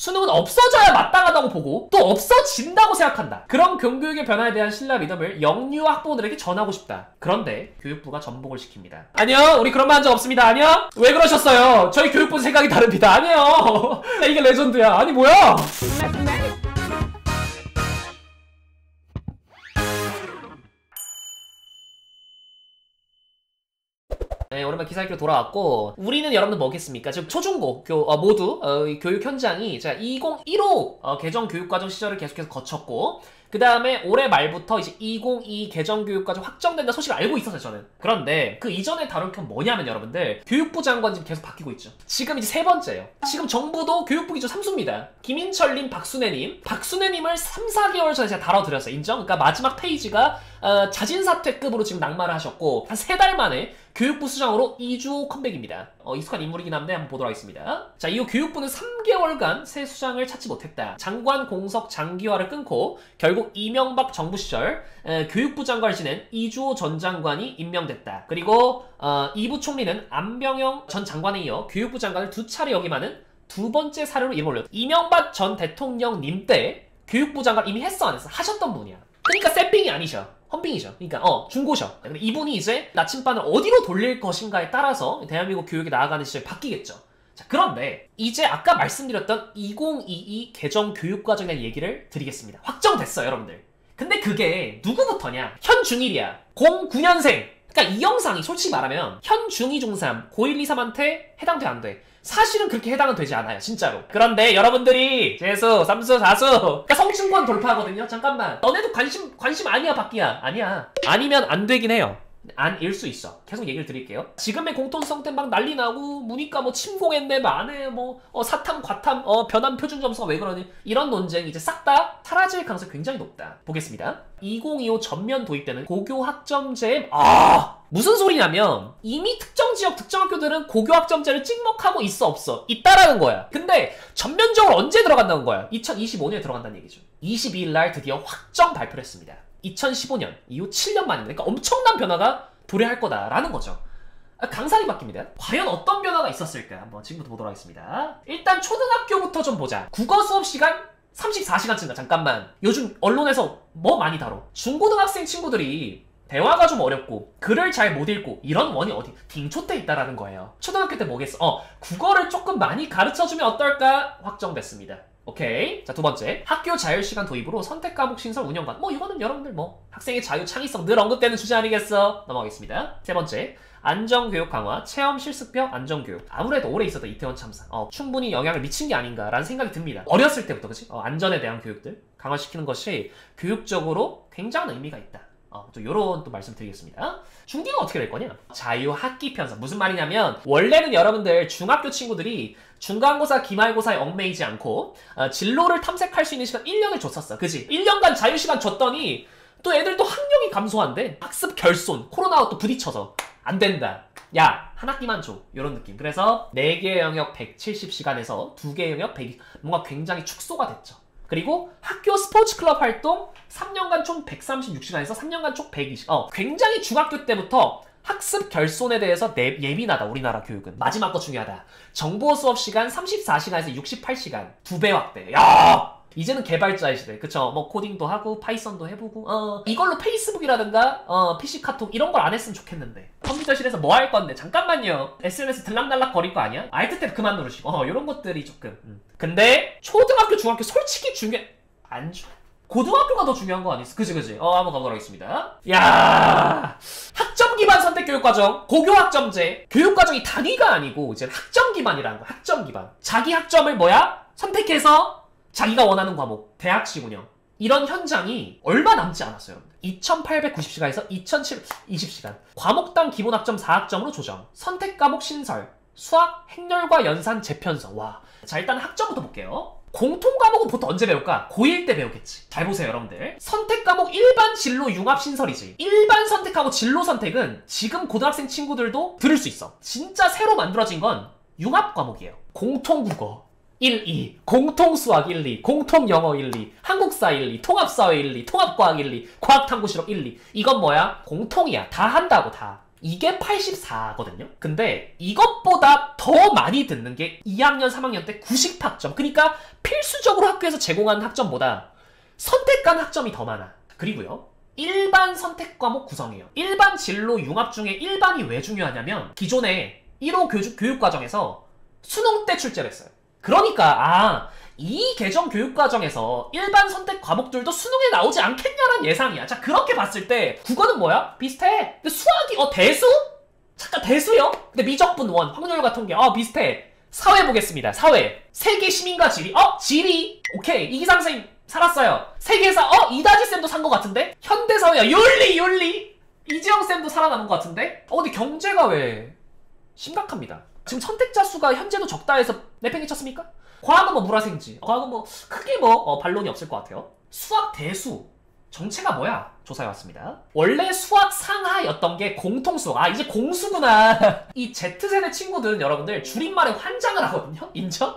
수능은 없어져야 마땅하다고 보고 또 없어진다고 생각한다. 그런 교육의 변화에 대한 신뢰와 믿음을 영유 학부모들에게 전하고 싶다. 그런데 교육부가 전복을 시킵니다. 아니요, 우리 그런 말 한 적 없습니다. 아니요? 왜 그러셨어요? 저희 교육부 생각이 다릅니다. 아니요. 이게 레전드야. 아니 뭐야? 네, 오랜만에 기사 읽기로 돌아왔고, 우리는 여러분들 뭐겠습니까? 지금 초중고 모두 교육 현장이 자 2015 개정 교육과정 시절을 계속해서 거쳤고, 그 다음에 올해 말부터 이제 2022 개정 교육과정 확정된다 소식을 알고 있었어요, 저는. 그런데 그 이전에 다룰 건 뭐냐면 여러분들, 교육부 장관 지금 계속 바뀌고 있죠. 지금 이제 세 번째예요. 지금 정부도 교육부 기조 3수입니다. 김인철님, 박순애님. 박순애님을 3, 4개월 전에 제가 다뤄드렸어요. 인정? 그러니까 마지막 페이지가 자진사퇴급으로 지금 낙마를 하셨고, 한 3달 만에 교육부 수장으로 2주 컴백입니다. 익숙한 인물이긴 한데 한번 보도록 하겠습니다. 자, 이후 교육부는 3개월간 새 수장을 찾지 못했다. 장관 공석 장기화를 끊고 결국 이명박 정부 시절 교육부 장관을 지낸 이주호 전 장관이 임명됐다. 그리고 이 부총리는 안병영 전 장관에 이어 교육부 장관을 2차례 역임하는 두 번째 사례로 이름을 올렸다. 이명박 전 대통령님 때 교육부 장관 이미 했어 안 했어? 하셨던 분이야. 그러니까 쎄삥이 아니셔. 험빙이죠. 그러니까 중고셔. 근데 이분이 이제 나침반을 어디로 돌릴 것인가에 따라서 대한민국 교육이 나아가는 시절이 바뀌겠죠. 자, 그런데 이제 아까 말씀드렸던 2022 개정 교육과정에 대한 얘기를 드리겠습니다. 확정됐어요, 여러분들. 근데 그게 누구부터냐? 현 중1이야. 09년생. 그러니까 이 영상이 솔직히 말하면 현 중2, 중3, 고1, 2, 3한테 해당돼 안 돼? 사실은 그렇게 해당은 되지 않아요, 진짜로. 그런데 여러분들이 재수, 삼수, 사수 그러니까 성층권 돌파하거든요. 잠깐만, 너네도 관심 아니야, 밖이야? 아니야. 아니면 안 되긴 해요. 아닐 수 있어. 계속 얘기를 드릴게요. 지금의 공통성 때 막 난리 나고 문이과 뭐 침공했네, 만에 사탐, 과탐, 변환 표준 점수가 왜 그러니, 이런 논쟁이 이제 싹 다 사라질 가능성이 굉장히 높다. 보겠습니다. 2025 전면 도입되는 고교 학점제. 무슨 소리냐면 이미 특정 지역, 특정 학교들은 고교 학점제를 찍먹하고 있어, 없어? 있다라는 거야. 근데 전면적으로 언제 들어간다는 거야? 2025년에 들어간다는 얘기죠. 22일 날 드디어 확정 발표를 했습니다. 2015년 이후 7년 만입니다. 그러니까 엄청난 변화가 도래할 거다라는 거죠. 강산이 바뀝니다. 과연 어떤 변화가 있었을까? 한번 지금부터 보도록 하겠습니다. 일단 초등학교부터 좀 보자. 국어 수업 시간 34시간 증가. 잠깐만, 요즘 언론에서 뭐 많이 다뤄? 중고등학생 친구들이 대화가 좀 어렵고 글을 잘 못 읽고 이런 원이 어디 딩초 때 있다라는 거예요. 초등학교 때 뭐겠어? 국어를 조금 많이 가르쳐주면 어떨까? 확정됐습니다. 오케이. 자, 두 번째, 학교 자율시간 도입으로 선택과목 신설 운영관. 이거는 여러분들 학생의 자유, 창의성 늘 언급되는 주제 아니겠어? 넘어가겠습니다. 세 번째, 안전교육 강화, 체험 실습형 안전교육. 아무래도 오래 있었던 이태원 참사 충분히 영향을 미친 게 아닌가라는 생각이 듭니다. 어렸을 때부터, 그치? 안전에 대한 교육들 강화시키는 것이 교육적으로 굉장한 의미가 있다. 또 요런 또 말씀 드리겠습니다. 중기는 어떻게 될 거냐? 자유학기 편성. 무슨 말이냐면, 원래는 여러분들 중학교 친구들이 중간고사, 기말고사에 얽매이지 않고 진로를 탐색할 수 있는 시간 1년을 줬었어. 그지? 1년간 자유시간 줬더니 또 애들 또 학력이 감소한대. 학습 결손, 코로나와 또 부딪혀서 안 된다. 야, 한 학기만 줘. 요런 느낌. 그래서 4개의 영역 170시간에서 2개의 영역 120. 뭔가 굉장히 축소가 됐죠. 그리고 학교 스포츠 클럽 활동 3년간 총 136시간에서 3년간 총 120. 굉장히 중학교 때부터 학습 결손에 대해서 예민하다, 우리나라 교육은. 마지막 거 중요하다. 정보 수업 시간 34시간에서 68시간. 2배 확대. 야! 이제는 개발자의 시대. 그쵸? 코딩도 하고 파이썬도 해보고 이걸로 페이스북이라든가 PC 카톡 이런 걸 안 했으면 좋겠는데. 컴퓨터실에서 뭐 할 건데? 잠깐만요. SNS 들락날락 거릴 거 아니야? 알트 탭 그만 누르시고 이런 것들이 조금 근데 초등학교, 중학교 솔직히 안 줘. 고등학교가 더 중요한 거 아니었어? 그지? 한번 가보도록 하겠습니다. 야, 학점 기반 선택 교육과정, 고교 학점제. 교육과정이 단위가 아니고 이제 학점 기반이라는 거야. 학점 기반. 자기 학점을 선택해서 자기가 원하는 과목, 대학식 운영. 이런 현장이 얼마 남지 않았어요, 여러분들. 2890시간에서 2720시간. 과목당 기본 학점 4학점으로 조정. 선택 과목 신설. 수학, 행렬과 연산, 재편서. 와. 자, 일단 학점부터 볼게요. 공통 과목은 보통 언제 배울까? 고1 때 배우겠지. 잘 보세요, 여러분들. 선택 과목 일반 진로 융합 신설이지. 일반 선택하고 진로 선택은 지금 고등학생 친구들도 들을 수 있어. 진짜 새로 만들어진 건 융합 과목이에요. 공통 국어 1, 2, 공통 수학 1, 2, 공통 영어 1, 2, 한국사 1, 2, 통합사회 1, 2, 통합과학 1, 2, 과학탐구실험 1, 2. 이건 뭐야? 공통이야. 다 한다고, 다. 이게 84거든요. 근데 이것보다 더 많이 듣는 게 2학년, 3학년 때 90학점. 그러니까 필수적으로 학교에서 제공하는 학점보다 선택관 학점이 더 많아. 그리고요. 일반 선택 과목 구성이에요. 일반 진로 융합 중에 일반이 왜 중요하냐면 기존에 1호 교육과정에서 수능 때 출제를 했어요. 그러니까 이 개정 교육과정에서 일반 선택 과목들도 수능에 나오지 않겠냐는 예상이야. 자, 그렇게 봤을 때 국어는 뭐야? 비슷해. 근데 수학이 대수? 잠깐 대수요? 근데 미적분 원, 확률과 통계 비슷해. 사회 보겠습니다. 사회. 세계 시민과 지리. 지리. 오케이. 이기상 선생님 살았어요. 세계사. 이다지 쌤도 산 것 같은데? 현대사회야. 윤리. 이지영 쌤도 살아남은 것 같은데? 근데 경제가 왜 심각합니다. 지금 선택자 수가 현재도 적다 해서 내팽이 쳤습니까? 과학은 물화생지. 과학은 크게 반론이 없을 것 같아요. 수학 대수. 정체가 뭐야? 조사해왔습니다. 원래 수학 상하였던 게 공통수학. 이제 공수구나. 이 Z세대 친구들은 여러분들 줄임말에 환장을 하거든요? 인정?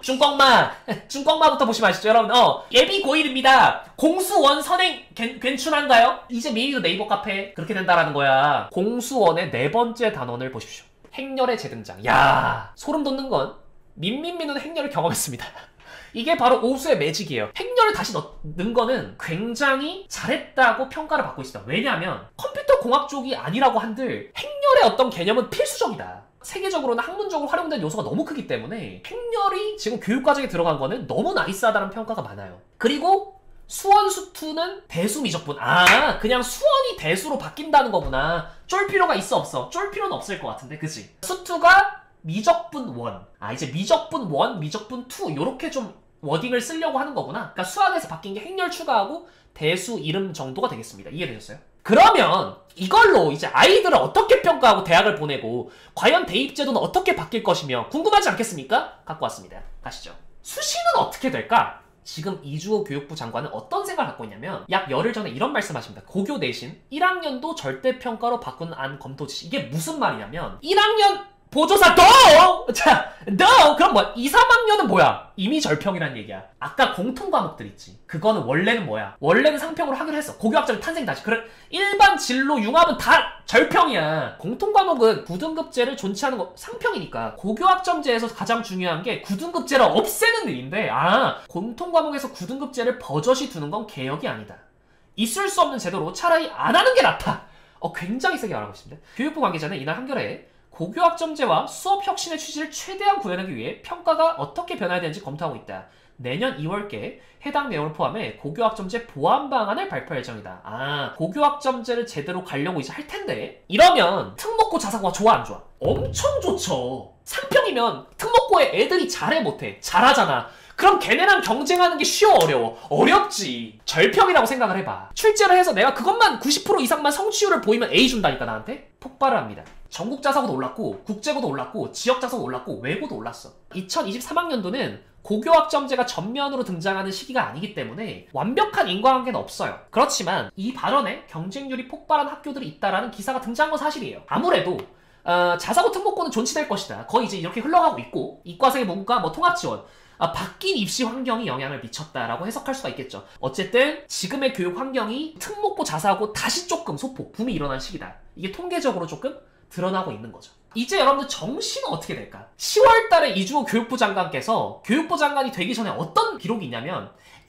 중꺾마부터 보시면 아시죠? 여러분, 예비 고1입니다. 공수원 선행 괜춘한가요? 이제 미미도 네이버 카페 그렇게 된다라는 거야. 공수원의 네 번째 단원을 보십시오. 행렬의 재등장. 야, 소름 돋는 건 민민민은 행렬을 경험했습니다. 이게 바로 오수의 매직이에요. 행렬을 다시 넣는 거는 굉장히 잘했다고 평가를 받고 있습니다. 왜냐하면 컴퓨터 공학 쪽이 아니라고 한들 행렬의 어떤 개념은 필수적이다. 세계적으로나 학문적으로 활용된 요소가 너무 크기 때문에 행렬이 지금 교육과정에 들어간 거는 너무 나이스하다는 평가가 많아요. 그리고 수원, 수투는 대수, 미적분. 그냥 수원이 대수로 바뀐다는 거구나. 쫄 필요가 있어 없어? 쫄 필요는 없을 것 같은데, 그치? 수투가 미적분 1. 이제 미적분 1, 미적분 2 요렇게 좀 워딩을 쓰려고 하는 거구나. 그러니까 수학에서 바뀐 게 행렬 추가하고 대수 이름 정도가 되겠습니다. 이해되셨어요? 그러면 이걸로 이제 아이들을 어떻게 평가하고 대학을 보내고 과연 대입제도는 어떻게 바뀔 것이며 궁금하지 않겠습니까? 갖고 왔습니다. 가시죠. 수시는 어떻게 될까? 지금 이주호 교육부 장관은 어떤 생각을 갖고 있냐면 약 열흘 전에 이런 말씀하십니다. 고교 대신 1학년도 절대평가로 바꾸는 안 검토 지시. 이게 무슨 말이냐면 1학년 보조사 그럼 2, 3학년은 뭐야? 이미 절평이란 얘기야. 아까 공통과목들 있지. 그거는 원래는 뭐야? 원래는 상평으로 하기로 했어. 고교학점 탄생 다시. 그래, 일반 진로 융합은 다 절평이야. 공통과목은 9등급제를 존치하는 거 상평이니까. 고교학점제에서 가장 중요한 게 9등급제를 없애는 일인데 공통과목에서 9등급제를 버젓이 두는 건 개혁이 아니다. 있을 수 없는 제도로 차라리 안 하는 게 낫다. 굉장히 세게 말하고 있습니다. 교육부 관계자는 이날 한겨레에 고교학점제와 수업 혁신의 취지를 최대한 구현하기 위해 평가가 어떻게 변화해야 되는지 검토하고 있다. 내년 2월께 해당 내용을 포함해 고교학점제 보완 방안을 발표할 예정이다. 고교학점제를 제대로 가려고 이제 할 텐데 이러면 특목고 자사고가 좋아 안 좋아? 엄청 좋죠. 상평이면 특목고에 애들이 잘해 못해? 잘하잖아. 그럼 걔네랑 경쟁하는 게 쉬워 어려워? 어렵지. 절평이라고 생각을 해봐. 출제를 해서 내가 그것만 90% 이상만 성취율을 보이면 A 준다니까 나한테? 폭발을 합니다. 전국 자사고도 올랐고 국제고도 올랐고 지역 자사고도 올랐고 외고도 올랐어. 2023학년도는 고교학점제가 전면으로 등장하는 시기가 아니기 때문에 완벽한 인과관계는 없어요. 그렇지만 이 발언에 경쟁률이 폭발한 학교들이 있다라는 기사가 등장한 건 사실이에요. 아무래도 자사고 특목고는 존치될 것이다. 거의 이제 이렇게 흘러가고 있고 이과생의 문과 통합지원 바뀐 입시 환경이 영향을 미쳤다라고 해석할 수가 있겠죠. 어쨌든 지금의 교육 환경이 특목고 자사고 다시 조금 소폭 붐이 일어난 시기다. 이게 통계적으로 조금 드러나고 있는 거죠. 이제 여러분들 정시는 어떻게 될까? 10월 달에 이주호 교육부 장관께서 교육부 장관이 되기 전에 어떤 기록이 있냐면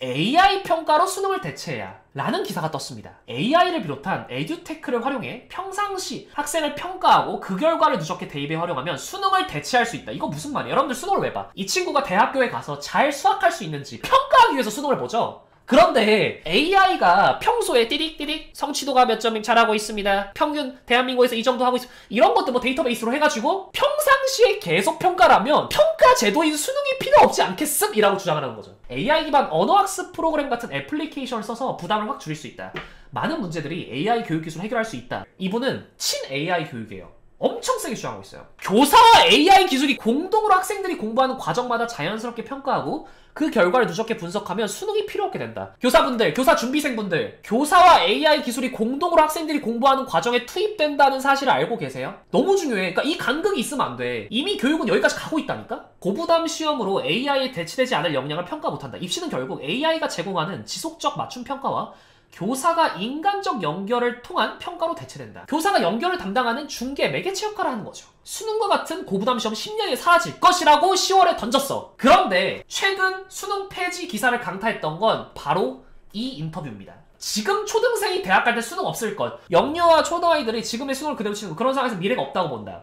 AI 평가로 수능을 대체해야 라는 기사가 떴습니다. AI를 비롯한 에듀테크를 활용해 평상시 학생을 평가하고 그 결과를 누적해 대입에 활용하면 수능을 대체할 수 있다. 이거 무슨 말이에요? 여러분들 수능을 왜 봐? 이 친구가 대학교에 가서 잘 수학할 수 있는지 평가하기 위해서 수능을 보죠? 그런데 AI가 평소에 띠릭띠릭 성취도가 몇 점 잘하고 있습니다. 평균 대한민국에서 이 정도 하고 있습니다. 이런 것들 데이터베이스로 해가지고 평상시에 계속 평가라면 평가 제도인 수능이 필요 없지 않겠음? 이라고 주장하는 거죠. AI 기반 언어학습 프로그램 같은 애플리케이션을 써서 부담을 확 줄일 수 있다. 많은 문제들이 AI 교육 기술을 해결할 수 있다. 이분은 친 AI 교육이에요. 엄청 세게 주장하고 있어요. 교사와 AI 기술이 공동으로 학생들이 공부하는 과정마다 자연스럽게 평가하고 그 결과를 누적해 분석하면 수능이 필요 없게 된다. 교사분들, 교사 준비생분들, 교사와 AI 기술이 공동으로 학생들이 공부하는 과정에 투입된다는 사실을 알고 계세요? 너무 중요해. 그러니까 이 간극이 있으면 안 돼. 이미 교육은 여기까지 가고 있다니까? 고부담 시험으로 AI에 대치되지 않을 역량을 평가 못한다. 입시는 결국 AI가 제공하는 지속적 맞춤 평가와 교사가 인간적 연결을 통한 평가로 대체된다. 교사가 연결을 담당하는 중개 매개체 역할을 하는 거죠. 수능과 같은 고부담 시험 10년에 사라질 것이라고 10월에 던졌어. 그런데 최근 수능 폐지 기사를 강타했던 건 바로 이 인터뷰입니다. 지금 초등생이 대학 갈 때 수능 없을 것. 영유아 초등아이들이 지금의 수능을 그대로 치는 그런 상황에서 미래가 없다고 본다.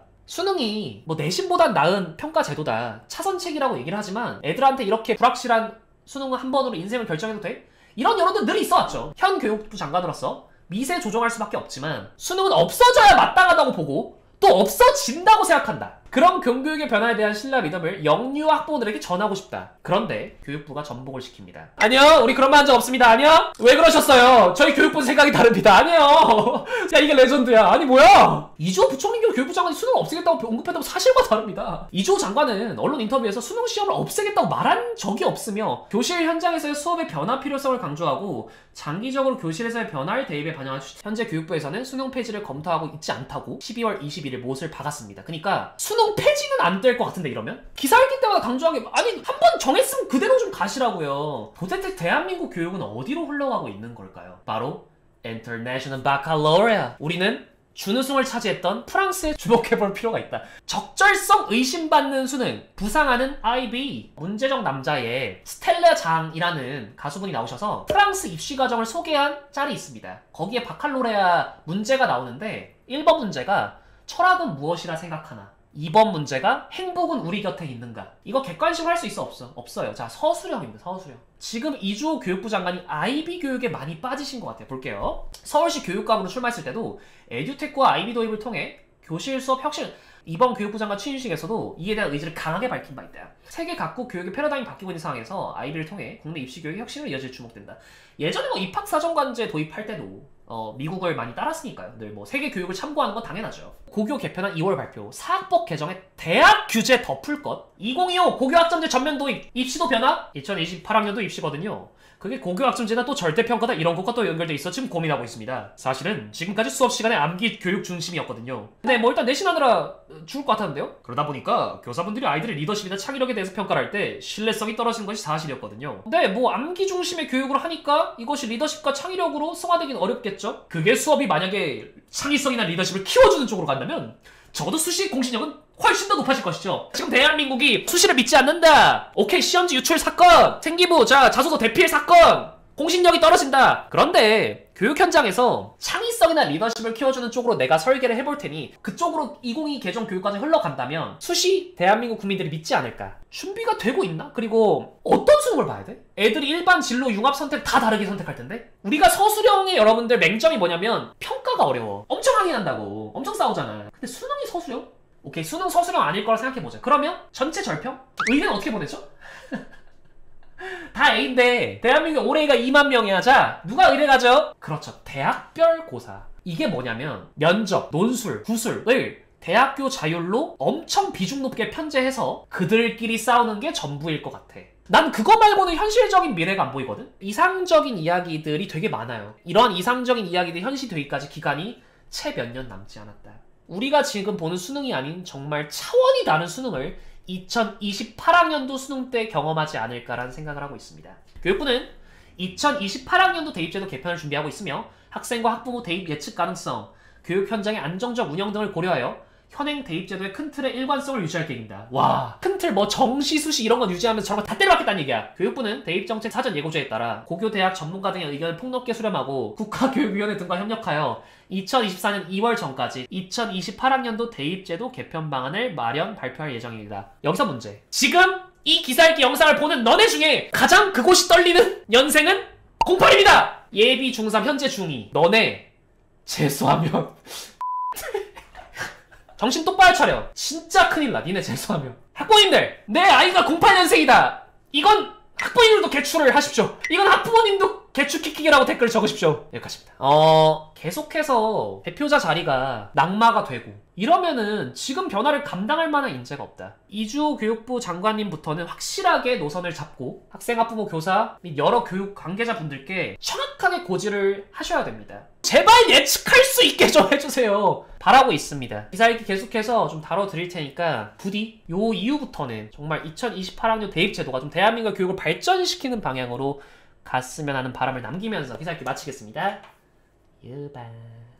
수능이 뭐 내신보단 나은 평가 제도다, 차선책이라고 얘기를 하지만 애들한테 이렇게 불확실한 수능을 한 번으로 인생을 결정해도 돼? 이런 여론도 늘 있어왔죠. 현 교육부 장관으로서 미세 조정할 수밖에 없지만 수능은 없어져야 마땅하다고 보고 또 없어진다고 생각한다. 그런 공교육의 변화에 대한 신뢰와 믿음을 영유아 학부모들에게 전하고 싶다. 그런데 교육부가 전복을 시킵니다. 아니요, 우리 그런 말 한 적 없습니다. 아니요? 왜 그러셨어요? 저희 교육부 생각이 다릅니다. 아니요. 야, 이게 레전드야. 아니 뭐야? 이주호 부총리교 교육부 장관이 수능을 없애겠다고 언급했다고 사실과 다릅니다. 이주호 장관은 언론 인터뷰에서 수능 시험을 없애겠다고 말한 적이 없으며 교실 현장에서의 수업의 변화 필요성을 강조하고 장기적으로 교실에서의 변화를 대입에 반영한 현재 교육부에서는 수능 폐지를 검토하고 있지 않다고 12월 21일 못을 박았습니다. 그러니까 수능 폐지는 안 될 것 같은데 이러면? 기사 읽을 때마다 강조하게 아니 한 번 정했으면 그대로 좀 가시라고요. 도대체 대한민국 교육은 어디로 흘러가고 있는 걸까요? 바로 International Baccalaureate. 우리는 준우승을 차지했던 프랑스에 주목해볼 필요가 있다. 적절성 의심받는 수능, 부상하는 IB. 문제적 남자의 스텔라 장이라는 가수분이 나오셔서 프랑스 입시 과정을 소개한 짤이 있습니다. 거기에 바칼로레아 문제가 나오는데 1번 문제가 철학은 무엇이라 생각하나, 2번 문제가 행복은 우리 곁에 있는가. 이거 객관식으로 할 수 있어? 없어? 없어요. 자, 서술형입니다. 서술형. 지금 이주호 교육부 장관이 IB 교육에 많이 빠지신 것 같아요. 볼게요. 서울시 교육감으로 출마했을 때도 에듀테크와 IB 도입을 통해 교실 수업 혁신, 이번 교육부 장관 취임식에서도 이에 대한 의지를 강하게 밝힌 바 있다. 세계 각국 교육의 패러다임이 바뀌고 있는 상황에서 IB를 통해 국내 입시 교육의 혁신으로 이어질 주목된다. 예전에 뭐 입학사정관제 도입할 때도 미국을 많이 따랐으니까요. 늘 뭐 세계 교육을 참고하는 건 당연하죠. 고교 개편안 2월 발표, 사학법 개정에 대학 규제 덮을 것, 2025 고교학점제 전면 도입, 입시도 변화, 2028학년도 입시거든요. 그게 고교학점제나 또 절대평가다 이런 것과 또 연결돼 있어 지금 고민하고 있습니다. 사실은 지금까지 수업 시간에 암기 교육 중심이었거든요. 근데 뭐 일단 내신하느라 죽을 것 같았는데요. 그러다 보니까 교사분들이 아이들의 리더십이나 창의력에 대해서 평가를 할 때 신뢰성이 떨어지는 것이 사실이었거든요. 근데 뭐 암기 중심의 교육으로 하니까 이것이 리더십과 창의력으로 승화되긴 어렵겠죠. 그게 수업이 만약에 창의성이나 리더십을 키워주는 쪽으로 간다면 적어도 수시 공신력은 훨씬 더 높아질 것이죠. 지금 대한민국이 수시를 믿지 않는다. 오케이, 시험지 유출 사건, 생기부, 자소서 대피해 사건, 공신력이 떨어진다. 그런데 교육 현장에서 창의성이나 리더십을 키워주는 쪽으로 내가 설계를 해볼 테니 그쪽으로 2022 개정 교육과정이 흘러간다면 수시 대한민국 국민들이 믿지 않을까? 준비가 되고 있나? 그리고 어떤 수능을 봐야 돼? 애들이 일반 진로 융합 선택 다 다르게 선택할 텐데? 우리가 서술형의 여러분들 맹점이 뭐냐면 평가가 어려워. 엄청 항의한다고. 엄청 싸우잖아. 근데 수능이 서술형? 오케이, 수능 서술형 아닐 거라 생각해보자. 그러면 전체 절평? 의대는 어떻게 보내죠? 다 A인데 대한민국 올해가 2만 명이야. 자, 누가 의대 가죠? 그렇죠, 대학별 고사. 이게 뭐냐면 면접, 논술, 구술을 대학교 자율로 엄청 비중 높게 편제해서 그들끼리 싸우는 게 전부일 것 같아. 난 그거 말고는 현실적인 미래가 안 보이거든? 이상적인 이야기들이 되게 많아요. 이런 이상적인 이야기들이 현실되기까지 기간이 채 몇 년 남지 않았다. 우리가 지금 보는 수능이 아닌 정말 차원이 다른 수능을 2028학년도 수능 때 경험하지 않을까라는 생각을 하고 있습니다. 교육부는 2028학년도 대입제도 개편을 준비하고 있으며 학생과 학부모 대입 예측 가능성, 교육 현장의 안정적 운영 등을 고려하여 현행 대입제도의 큰 틀의 일관성을 유지할 계획입니다. 와, 큰 틀 뭐 정시, 수시 이런 건 유지하면서 저런 거 다 때려박겠다는 얘기야. 교육부는 대입정책 사전 예고조에 따라 고교 대학 전문가 등의 의견을 폭넓게 수렴하고 국가교육위원회 등과 협력하여 2024년 2월 전까지 2028학년도 대입제도 개편 방안을 마련 발표할 예정입니다. 여기서 문제. 지금 이 기사 읽기 영상을 보는 너네 중에 가장 그곳이 떨리는 연생은 08입니다. 예비 중3 현재 중2. 너네 재수하면 정신 똑바로 차려. 진짜 큰일 나. 니네 재수하면. 학부모님들, 내 아이가 08년생이다. 이건 학부모님들도 개출을 하십시오. 이건 학부모님도 개출 킥킥이라고 댓글 적으십시오. 여기까지입니다. 계속해서 대표자 자리가 낙마가 되고 이러면은 지금 변화를 감당할 만한 인재가 없다. 이주호 교육부 장관님부터는 확실하게 노선을 잡고 학생, 학부모, 교사 및 여러 교육 관계자분들께 정확하게 고지를 하셔야 됩니다. 제발 예측할 수 있게 좀 해주세요. 바라고 있습니다. 기사 읽기 계속해서 좀 다뤄드릴 테니까 부디 요 이후부터는 정말 2028학년 대입제도가 좀 대한민국 교육을 발전시키는 방향으로 갔으면 하는 바람을 남기면서 기사학교 마치겠습니다. 유바.